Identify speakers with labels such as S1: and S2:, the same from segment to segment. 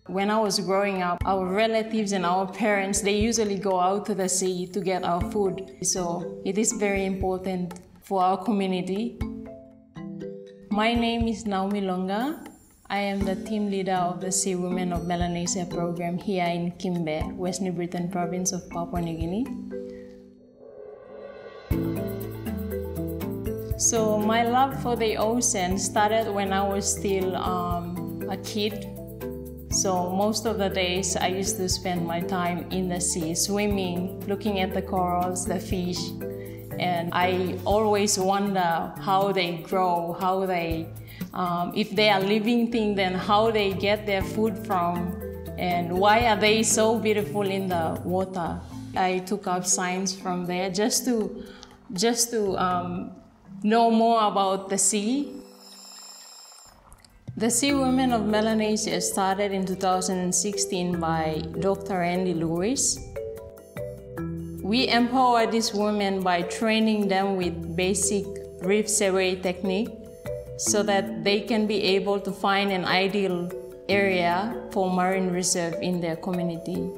S1: When I was growing up, our relatives and our parents, they usually go out to the sea to get our food. So it is very important for our community. My name is Naomi Longa. I am the team leader of the Sea Women of Melanesia program here in Kimbe, West New Britain province of Papua New Guinea. So my love for the ocean started when I was still a kid. So most of the days I used to spend my time in the sea, swimming, looking at the corals, the fish. And I always wonder how they grow, how they, if they are living things, then how they get their food from, and why are they so beautiful in the water. I took up science from there just to know more about the sea. The Sea Women of Melanesia started in 2016 by Dr. Andy Lewis. We empower these women by training them with basic reef survey technique so that they can be able to find an ideal area for marine reserve in their community.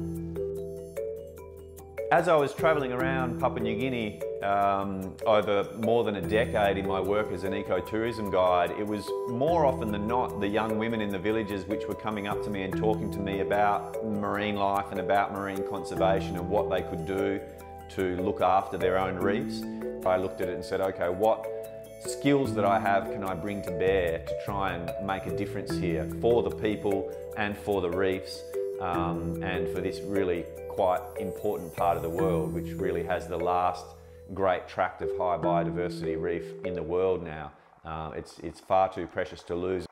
S2: As I was travelling around Papua New Guinea over more than a decade in my work as an ecotourism guide, it was more often than not the young women in the villages which were coming up to me and talking to me about marine life and about marine conservation and what they could do to look after their own reefs. I looked at it and said, okay, what skills that I have can I bring to bear to try and make a difference here for the people and for the reefs and for this really quite important part of the world, which really has the last great tract of high biodiversity reef in the world now. It's far too precious to lose.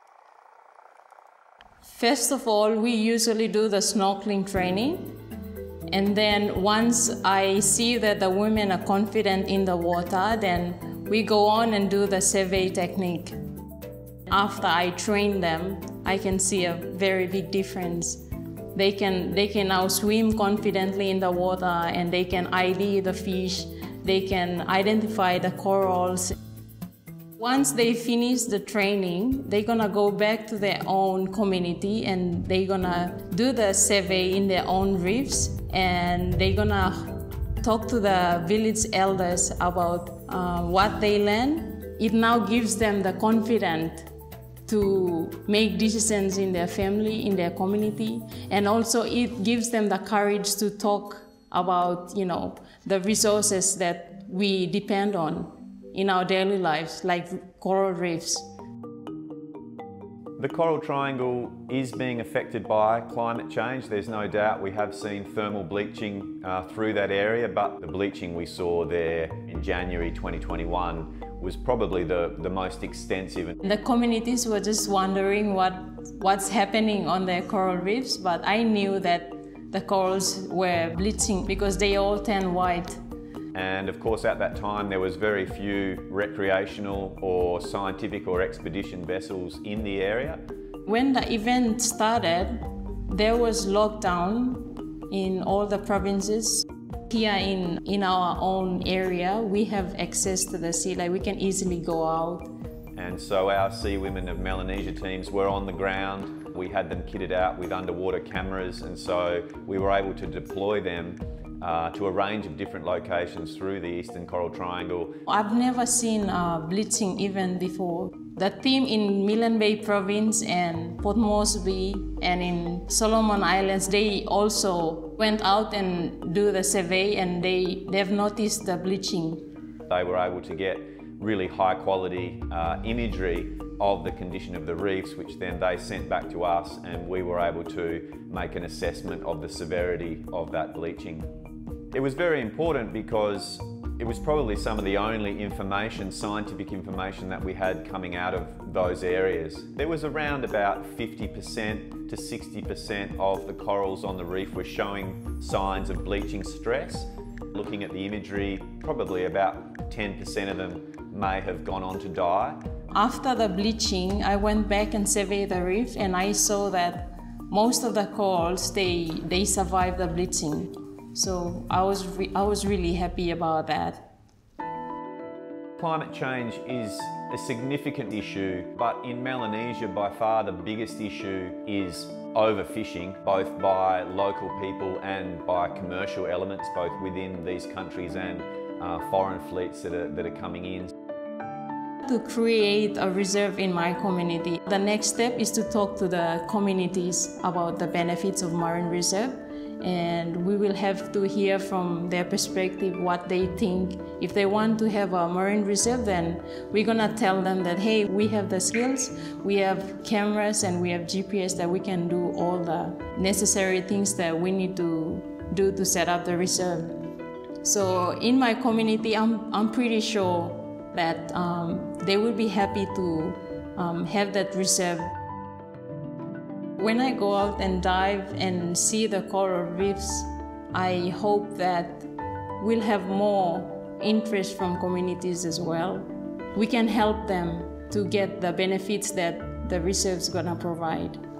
S1: First of all, we usually do the snorkeling training. And then once I see that the women are confident in the water, then we go on and do the survey technique. After I train them, I can see a very big difference. They can now swim confidently in the water, and they can ID the fish, they can identify the corals. Once they finish the training, they're gonna go back to their own community and they're gonna do the survey in their own reefs, and they're gonna talk to the village elders about what they learn. It now gives them the confidence to make decisions in their family, in their community, and also it gives them the courage to talk about, the resources that we depend on in our daily lives, like coral reefs.
S2: The Coral Triangle is being affected by climate change. There's no doubt we have seen thermal bleaching through that area, but the bleaching we saw there in January 2021 was probably the most extensive.
S1: The communities were just wondering what's happening on their coral reefs, but I knew that the corals were bleaching because they all turn white.
S2: And of course at that time there was very few recreational or scientific or expedition vessels in the area.
S1: When the event started, there was lockdown in all the provinces. Here in our own area, we have access to the sea, like we can easily go out.
S2: And so our Sea Women of Melanesia teams were on the ground. We had them kitted out with underwater cameras, and so we were able to deploy them to a range of different locations through the Eastern Coral Triangle.
S1: I've never seen a bleaching event before. The team in Milne Bay province and Port Moresby and in Solomon Islands, they also went out and do the survey, and they've noticed the bleaching.
S2: They were able to get really high quality imagery of the condition of the reefs, which then they sent back to us, and we were able to make an assessment of the severity of that bleaching. It was very important because it was probably some of the only information, scientific information, that we had coming out of those areas. There was around about 50% to 60% of the corals on the reef were showing signs of bleaching stress. Looking at the imagery, probably about 10% of them may have gone on to die.
S1: After the bleaching, I went back and surveyed the reef, and I saw that most of the corals, they survived the bleaching. So I was really happy about that.
S2: Climate change is a significant issue, but in Melanesia, by far the biggest issue is overfishing, both by local people and by commercial elements, both within these countries and foreign fleets that are coming in.
S1: To create a reserve in my community, the next step is to talk to the communities about the benefits of marine reserve, and we will have to hear from their perspective what they think. If they want to have a marine reserve, then we're gonna tell them that, hey, we have the skills, we have cameras and we have GPS that we can do all the necessary things that we need to do to set up the reserve. So in my community, I'm pretty sure that they will be happy to have that reserve. When I go out and dive and see the coral reefs, I hope that we'll have more interest from communities as well. We can help them to get the benefits that the reserve's gonna provide.